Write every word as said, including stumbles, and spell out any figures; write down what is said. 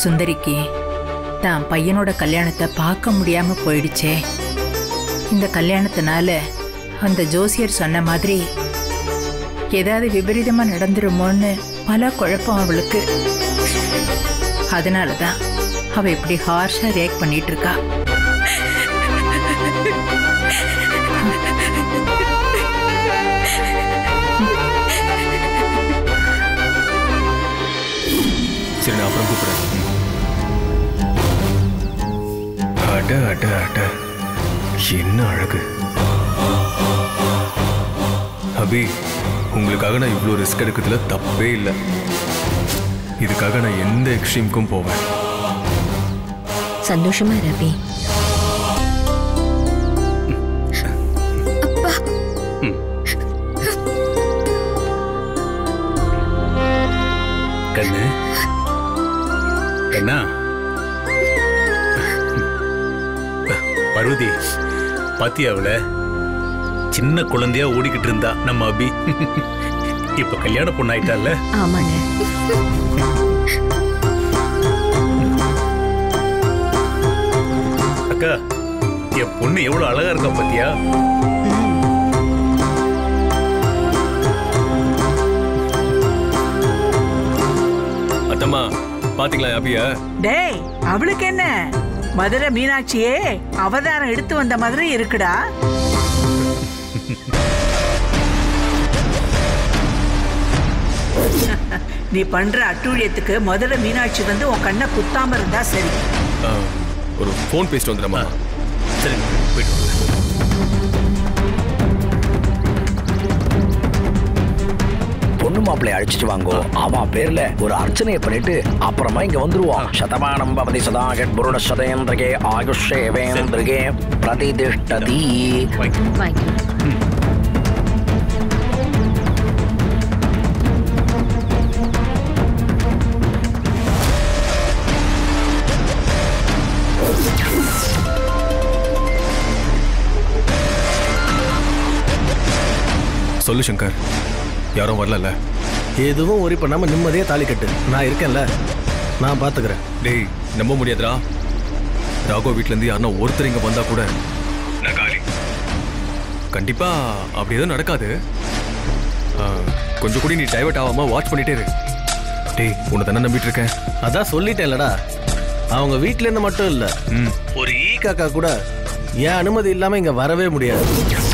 சுந்தரிக்கு தான் பையனோட கல்யாணத்தை பார்க்க முடியாம போயிடுச்சே. இந்த கல்யாணத்தினால அந்த ஜோசியர் சொன்ன மாதிரி ஏதாவது விபரீதமா நடந்துருமோன்னு பல குழப்பம் அவளுக்கு. அதனாலதான் அவ இப்படி ஹார்ஷா ரியாக்ட் பண்ணிட்டு இருக்கா. சரி, நான் அப்புறம் கூப்பிடுறேன். அட அட அட என்ன அழகு. அபி, உங்களுக்காக நான் இவ்வளோ ரிஸ்க் எடுக்கிறதுல தப்பே இல்லை. இதுக்காக நான் எந்த எக்ஸ்ட்ரீமுக்கும் போவேன். சந்தோஷமா ரவி. கண்ணு கண்ணா, பர்வதி பாத்தியா? அவள சின்ன குழந்தையா ஓடிக்கிட்டு இருந்தா நம்ம அபி. இப்ப கல்யாண பொண்ணு ஆயிட்டால. ஆமாங்க. அக்கா, என் பொண்ணு எவ்வளவு அழகா இருக்கா பாத்தியா? அத்தம்மா பாத்தீங்களா அபியா? டேய், அவளுக்கு என்ன, மதுரை மீனாட்சியே அவதாரம் எடுத்து வந்த மாதிரி இருக்குடா. நீ பண்ற அட்டூழியத்துக்கு மதுரை மீனாட்சி வந்து உன் கண்ணை குத்தாம இருந்தா சரி. ஒரு போன் பேசிட்டு வந்துடுறமா? சரி, போயிட்டு பொண்ணு மாப்பிள்ளை அழைச்சிட்டு வாங்கோ. அவன் பேர்ல ஒரு அர்ச்சனையை பண்ணிட்டு அப்புறமா இங்க வந்துருவான். சதமானம் பவதி சதாகட் புருட சதேந்திரகே ஆயுஷேவேந்திரகே பிரதிதிஷ்டதி. சொல்லு சங்கர், யாரும் வரல? எதுவும் ஒரி பண்ணாம நிம்மதியே தாலி கட்டு. நான் இருக்கேன்ல, நான் பாத்துக்கிறேன். டேய், நம்ப முடியாதுடா. ராகோ வீட்ல இருந்து யாருன்னா ஒருத்தர் இங்க வந்தா கூட நான் காலி. கண்டிப்பா அப்படி எதுவும் நடக்காது. கொஞ்சம் கூட நீ டைவர்ட் ஆகாம வாட்ச் பண்ணிட்டே இரு. டேய், உன்னை தானே நம்பிட்டு இருக்கேன். அதான் சொல்லிட்டேன்லடா, அவங்க வீட்டுல இருந்து மட்டும் இல்ல, ஒரு ஈ காக்கா கூட என் அனுமதி இல்லாம இங்க வரவே முடியாது.